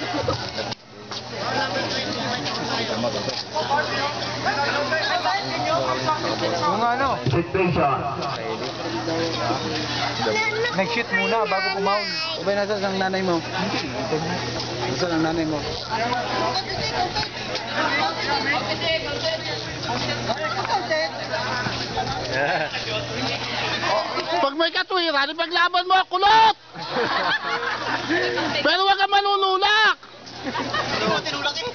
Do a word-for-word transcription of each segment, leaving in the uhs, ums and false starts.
Yung ano? Nag-shoot muna bago kumaul. O ba nasa ang nanay mo? Nasa ang nanay mo? Pag may katwiran, ipaglaban mo, kulot! Pero wag ka manunulak! Tinulak eh.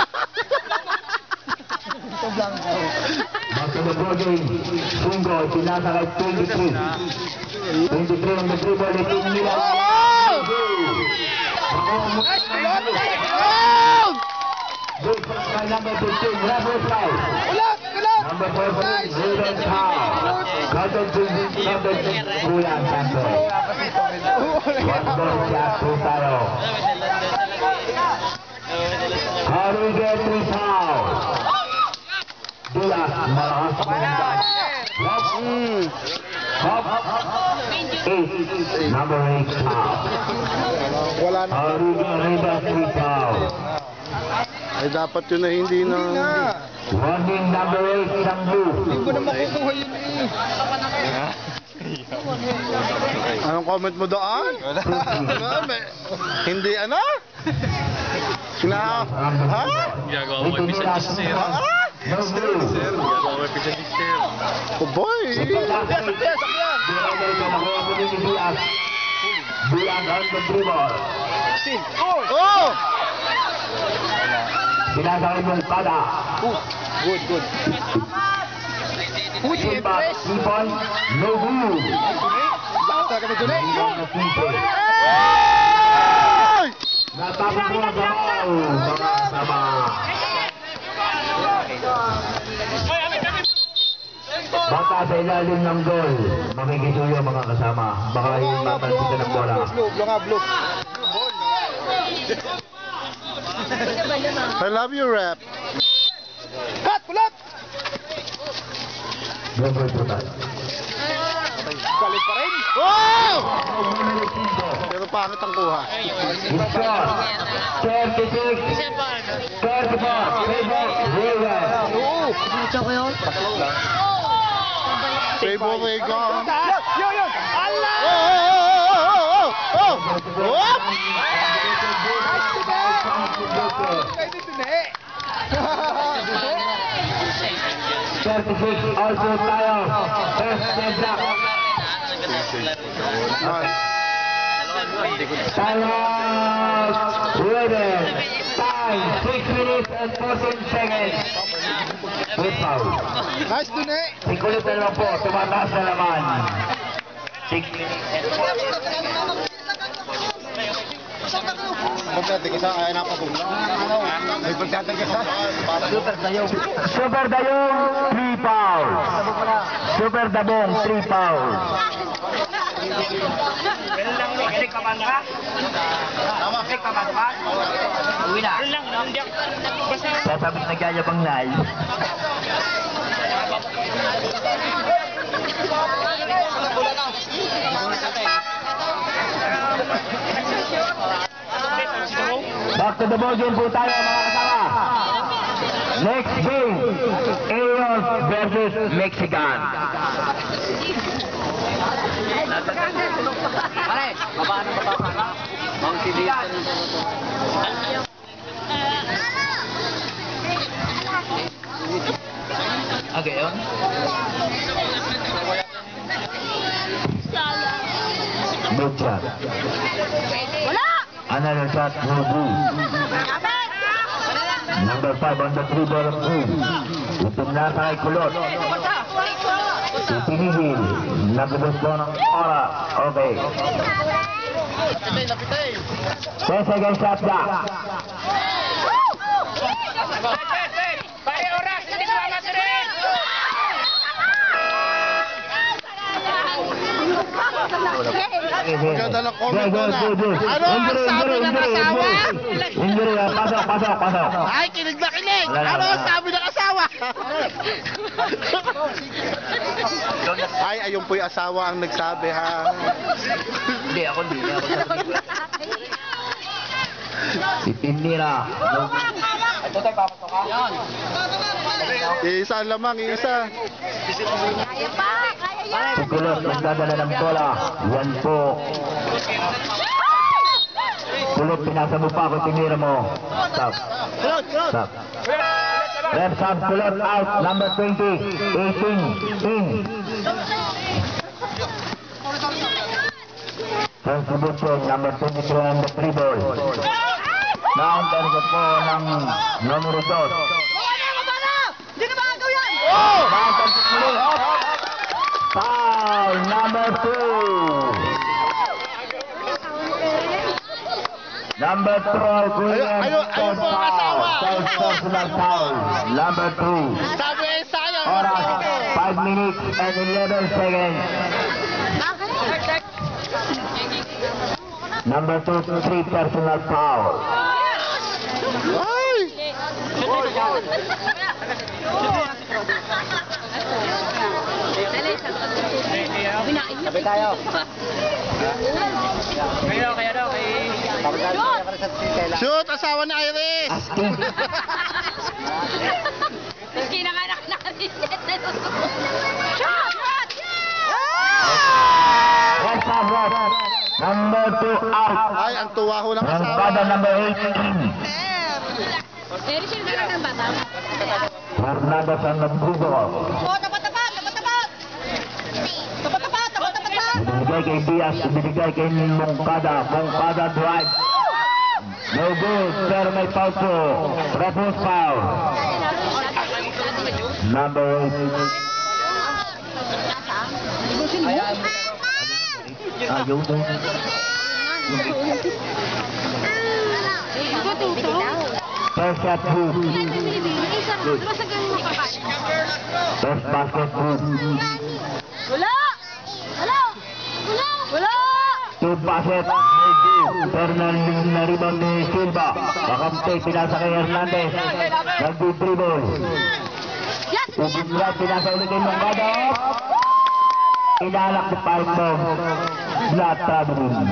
Back to the ball game. Sungo, sinasakay twenty-three. twenty-three on the dribble, itin nila. Oh! Good by number fifteen, Rafael Price. Number fourteen, Ruben Tao. Cotton number Kuya Santos. One ball shot to tayo. Harry get three fouls. Diaz, malakas kumundan. Hop. Eight, number eight foul. Harry get three fouls. Ay dapat yun na hindi na... Warning number eight, isang blue. Hindi ko na makukuha yun eh. Anong comment mo doon? Ano? May- Hindi ano? Sina... Ha? Gagawa mo episode si Sir. Ha? No blue. Gagawa mo episode ni Sir. Oh boy! Diaz on the dribble. Oh! Sinasakay mong kada. Good, good. Simba, Sipon, no blue. Ay! Natapos mo ang ball, mga kasama. Bata sa ilalim ng goal. Makikisuyo mga kasama. Baka yung matalsikan ng bola. Blue, blue nga, blue. I love you, rap. Cut, kulot! Double total. Galing pa rin. Oh! Pero pangit ang kuha. Score. thirty-six. thirty-four. Favor Raven. Oo. Favor Regon. Yun, yun! Allah! Oh! Oh! Oh! Oh! Oh! Pwede dun eh. thirty-six. Also tayo. First heads up. Tayo. Raven. Time. six minutes and fourteen seconds. Good foul. Nice dun eh. Sikulit na naman po. Tumataas na naman. six minutes and Super Dayong. Super Dayong, three fouls. Super Dabong, three fouls. Kasi kaman ka? Kasi kaman ka? Uwi na. Sasabing nagyayabang live. Back to the ball game po tayo mga kasama. Next game, Eos versus Mexican. Pare, baba na baba ka. Ang sibiyan. Okay, yun. Good shot. Wala! Another shot, no blue. Number five on the dribble, blue. Itim na sa kay Kulot. Itinigil. Nagubos ko ng oras. Okay. ten second shot na. Pare, oras! Hindi ko mamasarin! Maganda lang comment mo na. Ano ang sabi ng asawa? Injury, pasok, pasok, pasok. Ay, kinig na kinig! Wala na, Ano ang wala na. sabi ng asawa? Ay, ayun po yung asawa ang nagsabi ha. Hindi, ako hindi. Ako Si Tinira. Ito tayo papatok ka. Yan. Isa lamang, isa. Kaya pa, kaya yan. Si Kulot nagdadala ng bola. Yan po. Kulot, pinasa mo pa ako, tinira mo. Stop. Stop. Ref sub, Kulot out. Number twenty. eighteen. In. Contribution number twenty-three on the three ball. Now, intercept po ng numero dos. Hindi na makagaw yan! Foul number two. Number twelve, William. Ayaw- ayaw po ang asawa. First personal foul. Number two. Sabi eh, sayang. Oras, five minutes and eleven seconds. Number two, three personal foul. Ay! Sabi tayo. Kayo, kaya daw, kay... Shoot, asawa ni Iris! Tapos kinanganak na reset na yun. Shot! Shot! Red sub, red. Number two out. Ay, ang tuwa ho ng asawa. Rangkada number eighteen. Pero siya na ng bata. Hernandez ang nagbugo. Oh, tapat, tapat, tapat, tapat! Tapat, tapat, tapat, tapat, tapat! Ibinigay kay Diaz, ibinigay kay Mongkada. Mongkada drive. No good, pero may foul po. Reference foul. Number eight. Ayaw mo. First shot, good. First basket, good. Wala! Wala! Wala! Wala! Two basket, may good. Pero na rebound ni Silva. Kakamte, pinasa kay Hernandez. Nag-dribble. Ubinlat, pinasa ulit kay Mongkada. Inalak ni Palmog. Flat traveling.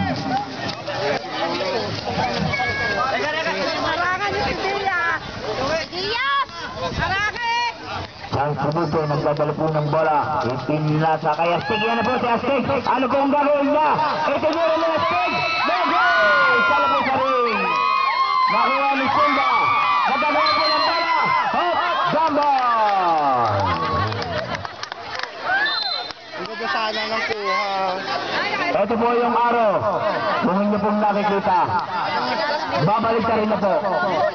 Harangan yung Piliya! Iyas! Harangan! Sansubuto, nagdadala po ng bola. Ipinasa kay Astig. Yan na po si Astig. Ano pong gagawin niya? Ito nyo rin ni Astig. Nagay! Sala po sa ring. Nakuha ni Silva. Nagdadala po ng bola. Hop! Gambol! Hindi ba sana ng kuha? Ito po yung araw. Kung hindi pong nakikita. Babalik ka rin na po.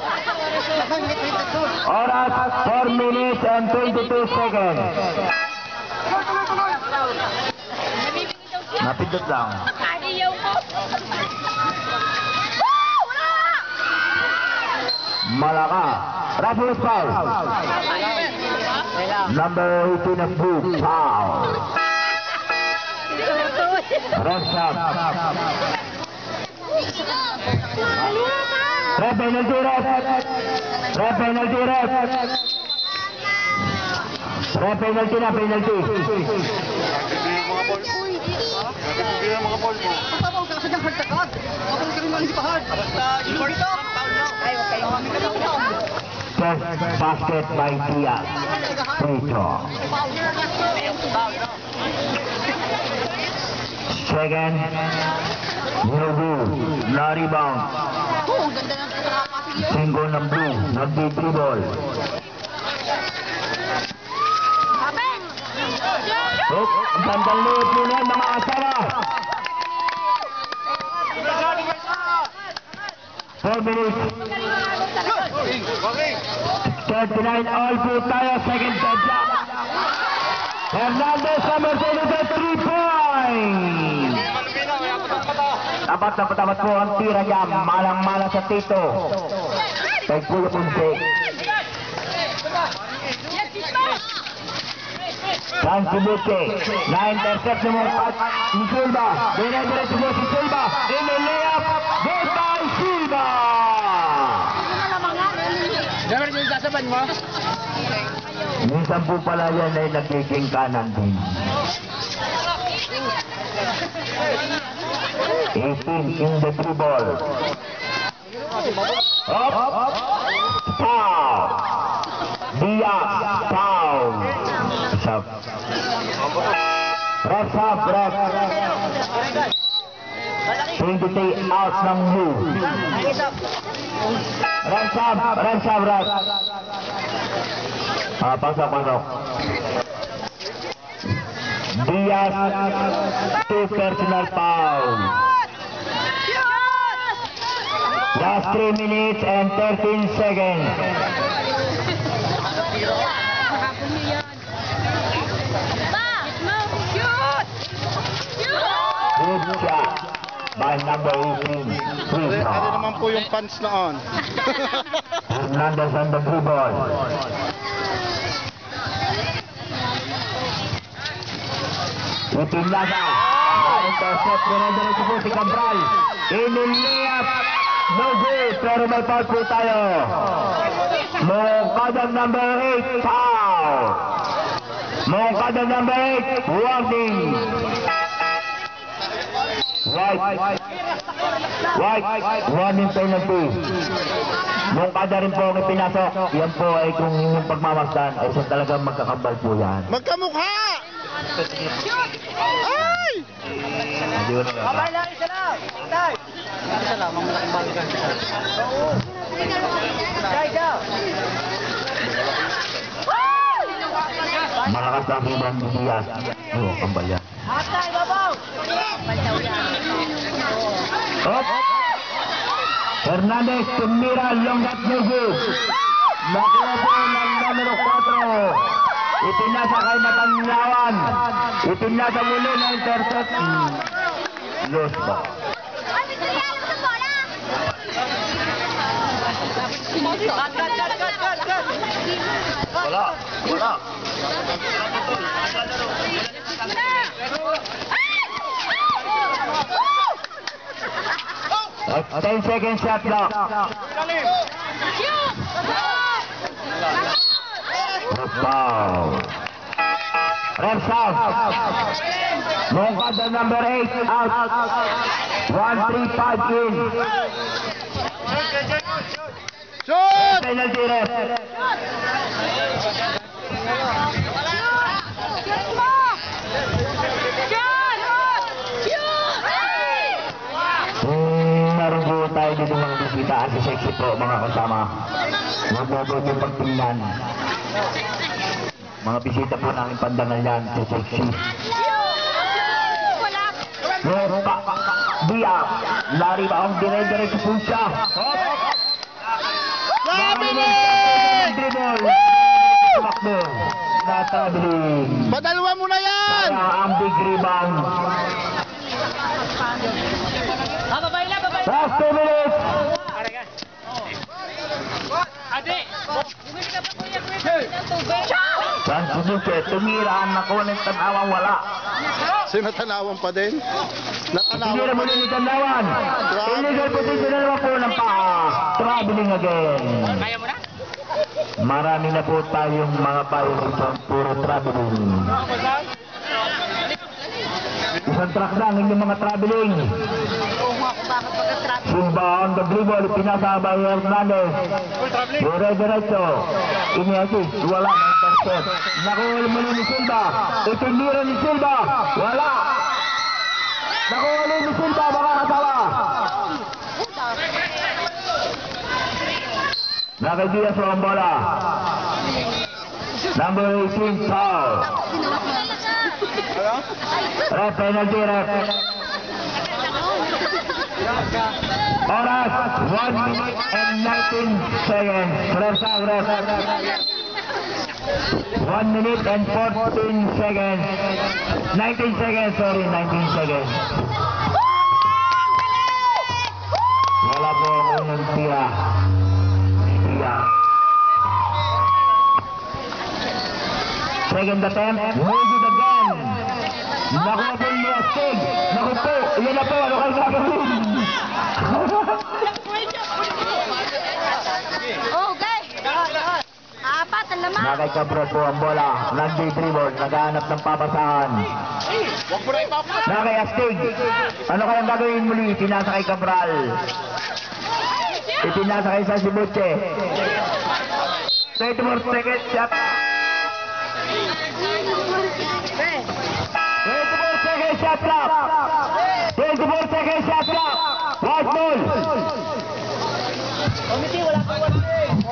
Oras, four minutes and twenty-two seconds. Napindot lang. Ayaw ko! Wala! Malaka. Reference foul. Number eighteen of blue. Foul. Red shot. Red penalty, red. Red penalty, red. Red penalty na, penalty. First basket by Tia. Free throw. Second, Nubu, na rebound. Single ng blue, nagdi-dribble. Hook, bandang liit po yan mga asawa. Four minutes. thirty-nine all po tayo, second third shot. Hernandez number twenty-two, three points. Dapat na patamat po ang tira niya, malang-mala sa Tito. Kay Kuya Punse. San Subuche, na-intercept ni mga ni Silva. Dinediretso mo si Silva. In the layup, good by Silva. Dapat yung sasaban mo? Minsan po pala yan ay nagiging kanan din. eighteen in the three ball. Up. Foul. Diaz. Foul. Sub. Ref up, ref. twenty-three out ng blue. Ref up, ref up, ref. Ah, pasok, pasok. Diaz, two personal foul. Last three minutes and thirteen seconds. Good shot by number eighteen. Ano naman po yung pants noon? Hernandez on the blue ball. Ipinlaga. Intercept ko na diretso po si Cabral. Inilayap. No good. Pero may foul po tayo. Mongkadang number eight. Foul. Mongkadang number eight. Warning. White. White. Warning penalty. Mongkada rin po ang ipinasok. Yan po ay kung yung pagmamasdan ay siya talagang magkakambal po yan. Magkamukha! Ay! Hindi ko na Kamay lang, isa lang. Tay. Isa lang, mga malaking bagay ka. Oo. Tay, daw. malakas na ang ibang Diaz. Oo, kambal yan. Atay, babaw. Up! Hernandez, tumira, longgat no good. Nakuha po ng numero four. Ipinasa kay Natanyawan. Ipinasa muli ng intercept. Los ba? Cut, cut, cut, cut, cut, cut. Wala, wala. ten second shot clock. Foul. Red south. Mongkada number eight out. one three five in. Shoot! Penalty ref. Hmm, meron po tayo dito mga bisita at si Sexy po mga kasama. Huwag mo po yung pagtingnan. Mga bisita po namin pandangal yan, si Sexy. Ropa, Dia, lari ba ang dire-diretso po siya? Sabi mo! Dribble! Tumakbo! Na-traveling! Padalwa mo na yan! Kaya ang big rebound. Ah, babay na, babay na. Last two minutes! Ade. San Suzuki, tumira ang nakunin tanawang wala. Sinatanawan pa din? Tumira Natanawan mo pa din? din itanawan. Illegal position na naman po ng paa. Traveling again. Kaya mo na? Marami na po tayong mga violation, puro traveling. Isang track lang yung mga traveling. Silva on the dribble, pinasabay Hernandez. Dire-diretso. Ini-assist, wala na intercept. Nakuha muli ni Silva. Itinira ni Silva. Wala. Nakuha muli ni Silva, baka kasawa. Nakaidiya sa ang bola. Number eighteen, foul. Ref, penalty, ref. Oras, one minute and nineteen seconds. Ref, foul, ref. one minute and fourteen seconds. nineteen seconds, sorry, nineteen seconds. Wala po ang unang tira. Tira. Second attempt, hold it again. Naku na po yung astig. Naku po, iyan na po, ano kayo gagawin? Okay. Apat ang laman. Nakay Cabral po ang bola. Nag-dribble, naghahanap ng papasahan. Huwag mo na ipapas! Nakay Astig. Ano kayang gagawin muli? Pinasa kay Cabral. Itinasakay sa si Butche. twenty-four seconds shot. twenty-four seconds shot clock. twenty-four seconds shot clock. White ball. Committee, wala kang wala.